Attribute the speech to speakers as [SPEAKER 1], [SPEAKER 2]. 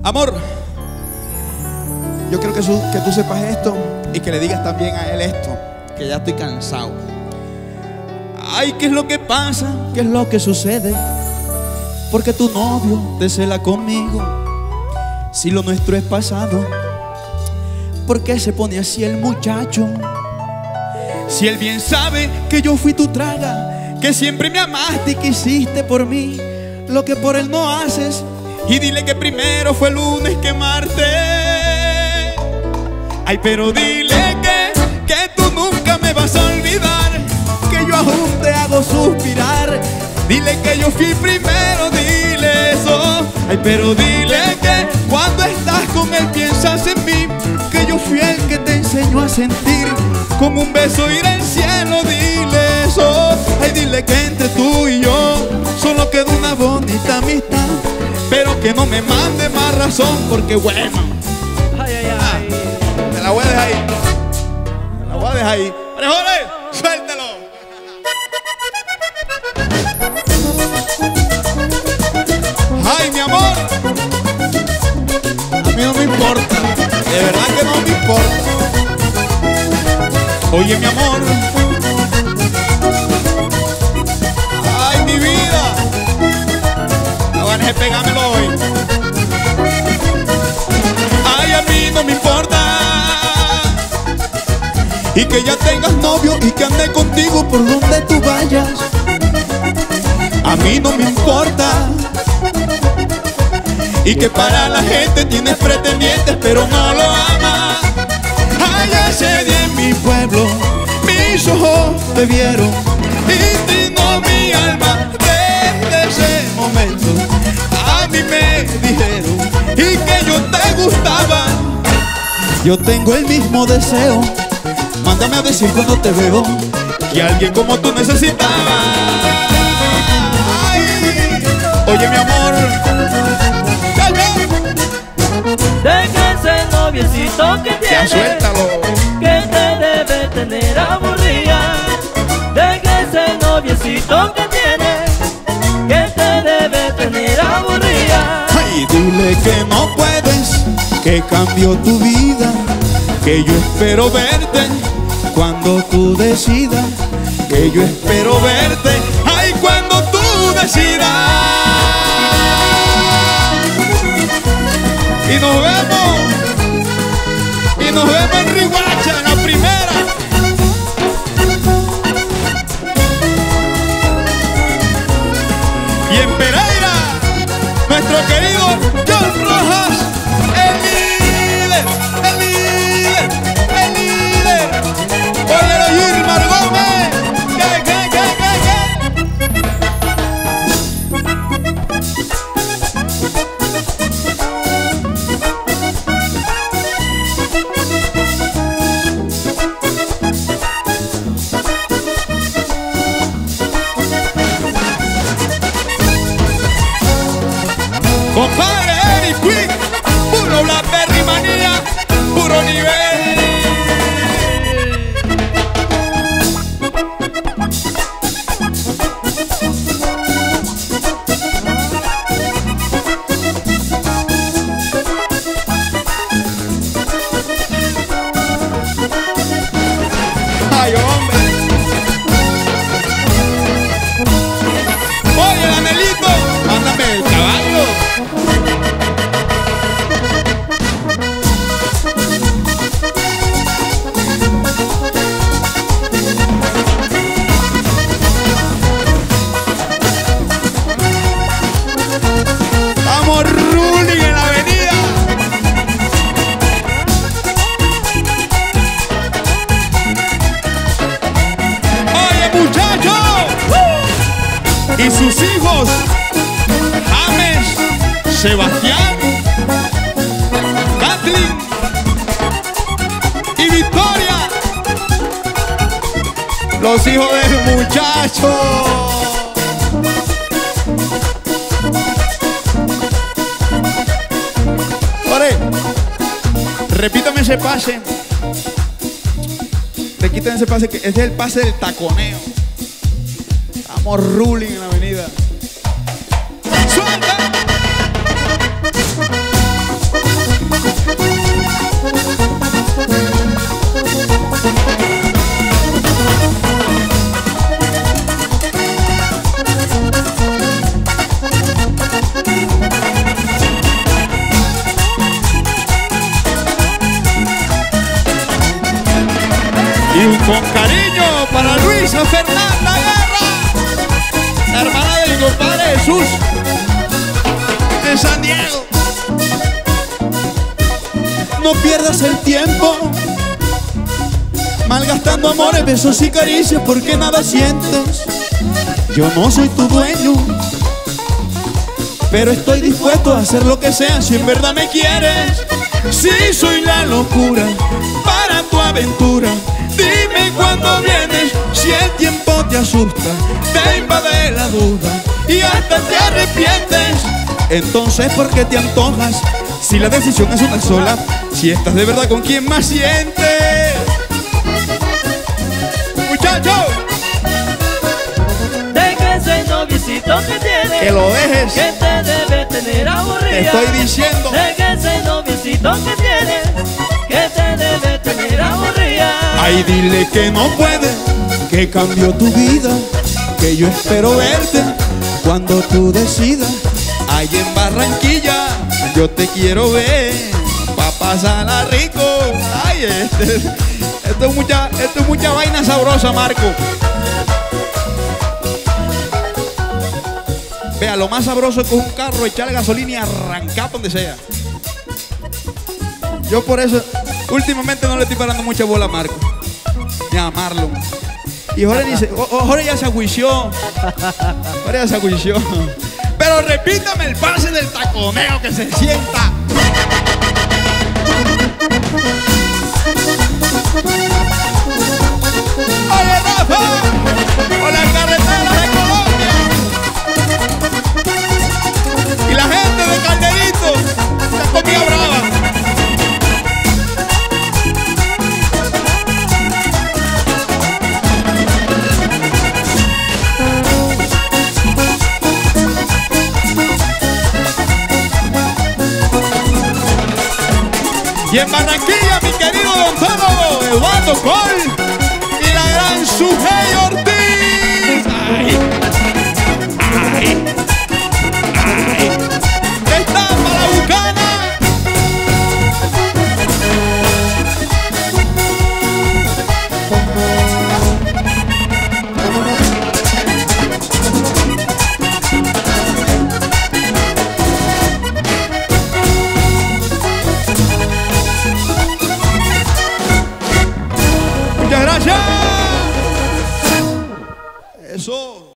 [SPEAKER 1] Amor, yo quiero que tú sepas esto y que le digas también a él esto, que ya estoy cansado. Ay, ¿qué es lo que pasa? ¿Qué es lo que sucede? Porque tu novio te cela conmigo. Si lo nuestro es pasado, ¿por qué se pone así el muchacho? Si él bien sabe que yo fui tu traga, que siempre me amaste y quisiste por mí lo que por él no haces. Y dile que primero fue lunes que martes. Ay, pero dile que tú nunca me vas a olvidar, que yo aún te hago suspirar. Dile que yo fui primero, dile eso. Ay, pero dile que cuando estás con él piensas en mí, que yo fui el que te enseñó a sentir como un beso ir al cielo, dile eso. Ay, dile que entre tú y yo solo queda una bonita amistad, pero que no me mande más razón, porque bueno, te la voy a dejar ahí. Te la voy a dejar ahí. ¡Jorge, suéltalo! Ay, mi amor, a mí no me importa, de verdad que no me importa. Oye, mi amor, ay, mi vida, no van a pegármelo hoy. Ay, a mí no me importa, y que ya tengas novio y que ande contigo por donde tú vayas. A mí no me importa, y que para la gente tienes pretendientes pero no lo amas. Ay, ese día en mi pueblo mis ojos te vieron y trinó mi alma. Desde ese momento a mí me dijeron y que yo te gustaba. Yo tengo el mismo deseo, mándame a decir cuando te veo que alguien como tú necesitaba. Ay, oye, mi amor,
[SPEAKER 2] deja ese noviecito que tiene,
[SPEAKER 1] suéltalo,
[SPEAKER 2] que te debe tener aburrida. Deja ese noviecito que tiene, que te debe tener aburrida.
[SPEAKER 1] Ay, dile que no puedes, que cambió tu vida, que yo espero verte cuando tú decidas, que yo espero verte, ay, cuando tú decidas. Y nos vemos en Riguacha, en la primera. Y en Pereira, nuestro querido John Rojas, el líder, el líder, el líder. Óyelo, Gilmar Gómez, ¿qué? Compadre Eric Quick, puro Blackberry manía, puro nivel. Ay, hombre. Oye, Anelito, mándame el caballo. Vamos ruling en la avenida. Oye, muchachos, y sus hijos James, Sebastián, Kathleen y Victoria, los hijos del muchacho. Ore, repítame ese pase. Repítame ese pase, que ese es el pase del taconeo. Estamos ruling en la avenida. ¡Suelta! Con cariño para Luisa Fernanda Guerra, la hermana de mi compadre Jesús de San Diego. No pierdas el tiempo malgastando amores, besos y caricias porque nada sientes. Yo no soy tu dueño, pero estoy dispuesto a hacer lo que sea si en verdad me quieres. Sí, soy la locura para tu aventura. Dime cuándo vienes, si el tiempo te asusta, te invade la duda y hasta te arrepientes. Entonces, ¿por qué te antojas? Si la decisión es una sola, si estás de verdad con quien más sientes. Muchachos,
[SPEAKER 2] deja ese noviecito que tienes,
[SPEAKER 1] que lo dejes,
[SPEAKER 2] que te debe tener aburrida.
[SPEAKER 1] te estoy diciendo.
[SPEAKER 2] Deja ese noviecito que tienes, que te debe tener aburrida.
[SPEAKER 1] Ay, dile que no puede, que cambió tu vida, que yo espero verte cuando tú decidas. Ahí en Barranquilla yo te quiero ver, pa' pasarla rico. Ay, esto es mucha vaina sabrosa, Marco. Vea, lo más sabroso es con un carro, echarle gasolina y arrancar donde sea. Yo por eso últimamente no le estoy parando mucha bola a Marco ni a Marlon. Y Jorge dice, Jorge ya se agüició. Jorge ya se agüició. Pero repítame el pase del taconeo que se sienta. ¡Oye, Rafa! ¡Por las carreteras de Colombia! Y la gente de Calderito, la comida brava. Y en Barranquilla, mi querido Don Tómago, Eduardo Col y la gran Sujei Ortiz. ¡Ay! ¡Ay! ¡Ay! ¡Está para la Bucana! Muchas gracias. Eso.